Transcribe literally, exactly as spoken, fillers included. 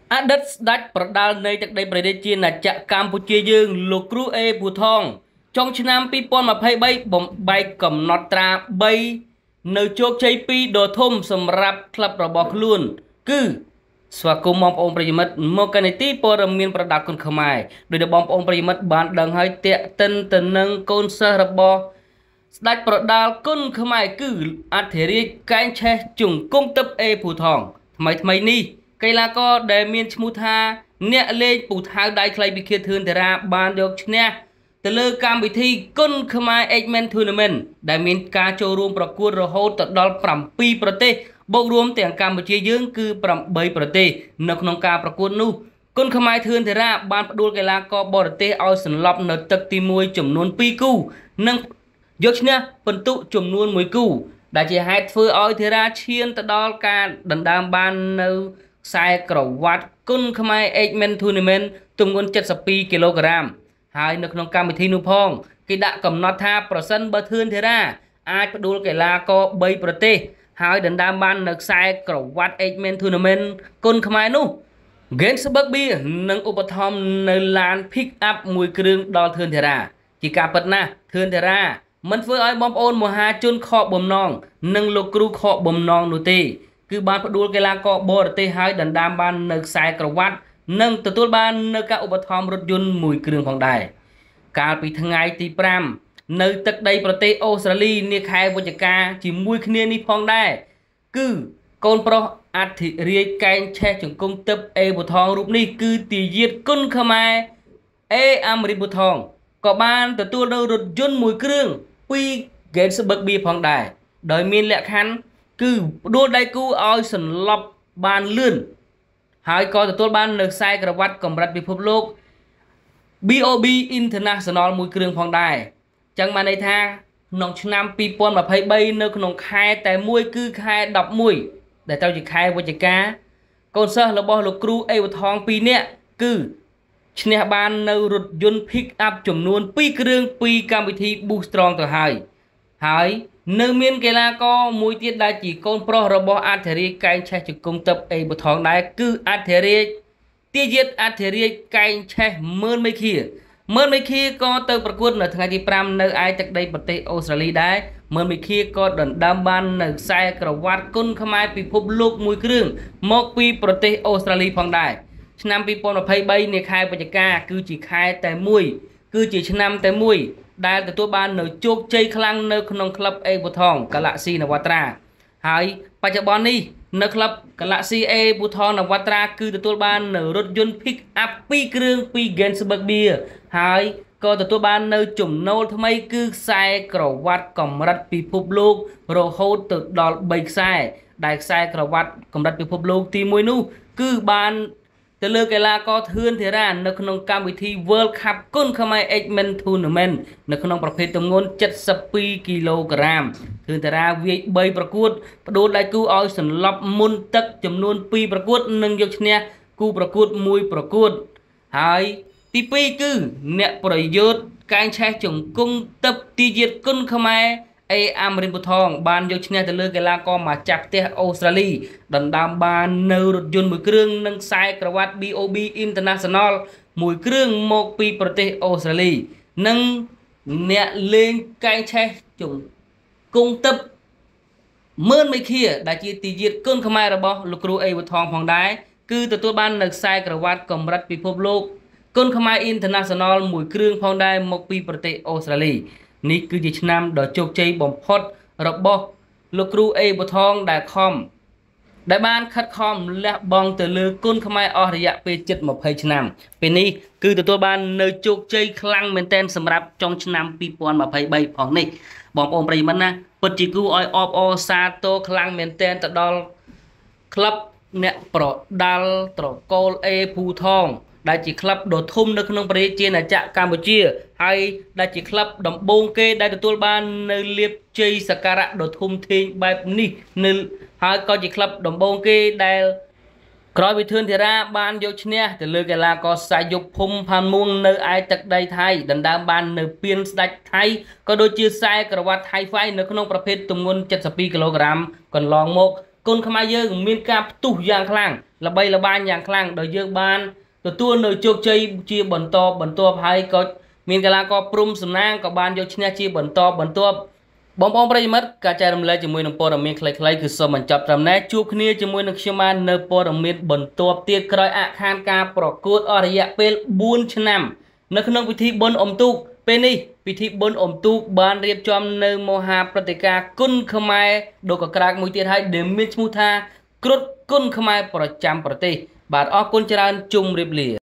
អតីតស្ដេចប្រដាល់នៃទឹកដីប្រទេសជាណាចក្រកម្ពុជាយើងលោកគ្រូអេភូថងចុងឆ្នាំពីរពាន់ម្ភៃបីបំបែកកំណត់ត្រាបីនៅជោគជ័យពីរដ៏ធំសម្រាប់ក្លឹបរបស់ខ្លួនគឺស្វាគមន៍បងប្អូនប្រិយមិត្តមកកណនីទីព័ត៌មានប្រដាប់គុណខ្មែរដោយដែលបងប្អូនប្រិយមិត្តបានដឹងហើយតាក់ទិនទៅនឹងកូនសិស្សរបស់ស្ដេចប្រដាល់គុណខ្មែរគឺអធិរាជកែងឆេះជង្គង់ទឹកអេភូថងថ្មីថ្មីនេះកីឡាករដែលមានឈ្មោះថាអ្នកលេងពូថៅដៃខ្លីពីខៀវធឿនតារាបានយកឈ្នះទៅលើកម្មវិធីគុណខ្មែរ X-Men Tournament ដែលមានការចូលរួមប្រកួតរហូតទៅដល់ប្រាំពីរប្រទេសបូករួមទាំងកម្ពុជាយើងគឺប្រាំបីប្រទេសនៅក្នុងការប្រកួតនោះគុណខ្មែរធឿនតារាបានផ្ដួលកីឡាករបរទេសឲ្យសន្លប់នៅទឹកទីមួយចំនួនពីរគូនិងយកឈ្នះពិន្ទុចំនួនមួយគូដែលជាហេតុធ្វើឲ្យធារាឈានទៅដល់ការដណ្ដើមបាននៅខ្សែក្រវ៉ាត់គុណខ្មែរ X-Men Tournament ទម្ងន់เจ็ดสิบពីរគីឡូក្រាមហើយនៅក្នុងកម្មវិធីនោះផងគេដាក់កំណត់ថាប្រសិនបើធឿនធារាអាចផ្ដួលកីឡាករបីប្រទេសហើយដណ្ដើមបាននៅខ្សែក្រវ៉ាត់ X-Men Tournament គុណខ្មែរនោះ Gainsbourg Beer នឹងឧបត្ថម្ភនៅឡាន Pick Up មួយគ្រឿងដល់ធឿនធារាជាការពិតណាស់ធឿនធារាមិនធ្វើឲ្យបងប្អូនមហាជនខកបំណងនិងលោកគ្រូខកបំណងនោះទេគឺបានផ្ដួលកីឡាករបរទេសហើយដណ្ដើមបាននៅខ្សែក្រវ៉ាត់និងទទួលបាននៅការឧបត្ថម្ភរថយន្តមួយគ្រឿងផងដែរកាលពីថ្ងៃទីប្រាំនៅទឹកដីប្រទេសអូស្ត្រាលីនាខែវិច្ឆិកាជាមួយគ្នានេះផងដែរគឺកូនប្រុសអធិរាជកែងឆេះជង្គង់ទឹកអេភូថងរូបនេះគឺទាយាទគុណខ្មែរអេអាមេរិកភូថងក៏បានទទួលនៅរថយន្តមួយគ្រឿងពី Gainsbourg Beer ផងដែរដោយមានលក្ខខណ្ឌគឺផ្ដួលដៃគូឲ្យសន្លប់បានលឿនហើយក៏ទទួលបាននៅខ្សែក្រវ៉ាត់កម្រិតពិភពលោក ប៊ី អូ ប៊ី International មួយគ្រឿងផងដែរចឹងបានន័យថាក្នុងឆ្នាំពីរពាន់ម្ភៃបីនៅក្នុងខែតែមួយគឺខែដប់មួយដែលត្រូវជាខែវិច្ឆិកាកូនសិស្សរបស់លោកគ្រូអេវថងពីរនាក់គឺឈ្នះបាននៅរថយន្ត Pick Up ចំនួនពីរគ្រឿងពីកម្មវិធី Boost Strong ទៅហើយហើយនៅមានកីឡាករមួយទៀតដែលជាកូនប្រុសរបស់អធិរាជកែងឆេះជង្គង់ទឹកអេភូថងដែរគឺអធិរាជទាយាទអធិរាជកែងឆេះម៉ឺនមេឃាម៉ឺនមេឃាក៏ទៅប្រកួតនៅថ្ងៃទីប្រាំនៅឯទឹកដីប្រទេសអូស្ត្រាលីដែរម៉ឺនមេឃាក៏ដណ្ដើមបាននៅខ្សែក្រវ៉ាត់គុណខ្មែរពិភពលោកមួយគ្រឿងមកពីប្រទេសអូស្ត្រាលីផងដែរឆ្នាំពីរពាន់ម្ភៃបីនាខែវិច្ឆិកាគឺជាខែតែមួយគឺជាឆ្នាំតែមួយដែលទទួលបាននៅជោគជ័យខ្លាំងនៅក្នុងក្លឹបអេភូថង Galaxy Navatra ហើយបច្ចុប្បន្ននេះនៅក្លឹប Galaxy អេភូថង Navatra គឺទទួលបាននៅរថយន្ត Pick Up ពីរគ្រឿងពី Gainsbourg Beer ហើយក៏ទទួលបាននៅចំណូលថ្មីគឺខ្សែក្រវ៉ាត់កម្រិតពិភពលោករហូតទៅដល់បីខ្សែដែលខ្សែក្រវ៉ាត់កម្រិតពិភពលោកទីមួយនោះគឺបានទៅលើកីឡាករធឿនធារានៅក្នុងកម្មវិធី World Cup គុណខ្មែរ X-Men Tournament នៅក្នុងប្រភេទទម្ងន់เจ็ดสิบពីរគីឡូក្រាមធឿនធារាវាយបីប្រកួតផ្ដួលដៃគូឲ្យសន្លប់មុនទឹកចំនួនពីរប្រកួតនិងយកឈ្នះគូប្រកួតមួយប្រកួតហើយទីពីរគឺអ្នកប្រយុទ្ធកែងឆេះជង្គង់ទឹកទាយាទគុណខ្មែរអេអាមេរិកភូថងបានយកឈ្នះទៅលើកីឡាករម្ចាស់ផ្ទះអូស្ត្រាលីដណ្ដើមបាននៅរថយន្តមួយគ្រឿងនិងខ្សែក្រវ៉ាត់ ប៊ី អូ ប៊ី International មួយគ្រឿងមកពីប្រទេសអូស្ត្រាលីនិងអ្នកលេងកែងឆេះជង្គង់ទឹកម៉ឺនមេឃាដែលជាទាយាទគុណខ្មែររបស់លោកគ្រូអេវថងផងដែរគឺទទួលបាននៅខ្សែក្រវ៉ាត់កម្រិតពិភពលោកគុណខ្មែរ International មួយគ្រឿងផងដែរមកពីប្រទេសអូស្ត្រាលីនេះគឺជាឆ្នាំដ៏ជោគជ័យបំផុតរបស់លោកគ្រូអេវថងដែលខំដែលបានខិតខំលះបង់ទៅលើគុណខ្មែរអស់រយៈពេលជិតម្ភៃឆ្នាំពេលនេះគឺទទួលបាននៅជោគជ័យខ្លាំងមែនទែនសម្រាប់ចុងឆ្នាំពីរពាន់ម្ភៃបីផងនេះបងប្អូនប្រិយមិត្តណាពិតជាគួរឲ្យអបអរសាទរខ្លាំងមែនទែនទៅដល់ក្លឹបអ្នកប្រដាល់ត្រកូលអេភូថងដែលជាក្លឹបដ៏ធំនៅក្នុងប្រទេសជាណាចក្រកម្ពុជាហើយដែលជាក្លឹបដំបូងគេដែលទទួលបាននៅលាភជ័យសក្ការៈដ៏ធំធេងបែបនេះនៅហើយក៏ជាក្លឹបដំបូងគេដែលក្រោយពីធឿនធារាបានយកឈ្នះទៅលើកីឡាករសាយុគភូមិផានមួងនៅឯទឹកដីថៃដណ្ដើមបាននៅពានស្ដេចថៃក៏ដូចជាខ្សែក្រវ៉ាត់ថៃហ្វៃនៅក្នុងប្រភេទទម្ងន់เจ็ดสิบពីរគីឡូក្រាមកន្លងមកគុណខ្មែរយើងមានការផ្ទុះយ៉ាងខ្លាំង là bay là ban dạng khăn đời dương ban từ tua nơi chốt chơi chia bẩn to bẩn to hay có miền cái là có prum sầm nang có ban vô chia chia bẩn to bẩn to bom bomประมัดการใจรำเลยจมวยนปอร์เมียนคล้ายๆคือสมันจับรำแน่จูบนี้จมวยนเชื่อมันเนปอร์เมียนบนตัวเตี้ยครอยอาคารการประกวดอริยะเป็นบุญชนำนักนงพิธีบนอมตุกเป็นนี่พิธีบนอมตุกบานเรียบจอมเนโมหาปฏิกากุนขมายโดกกรากมวยเตี้ยไทยเดมิชมูธากรุดกุนขมายประจำประเทศบาดออกกุนจรานจุมเรียบเรีย